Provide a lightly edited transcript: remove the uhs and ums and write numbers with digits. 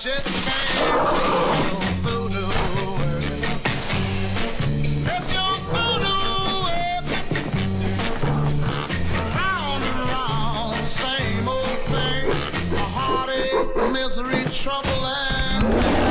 just can't see your voodoo work. That's your voodoo work. Round and round, same old thing. A heartache, misery, trouble, and pain.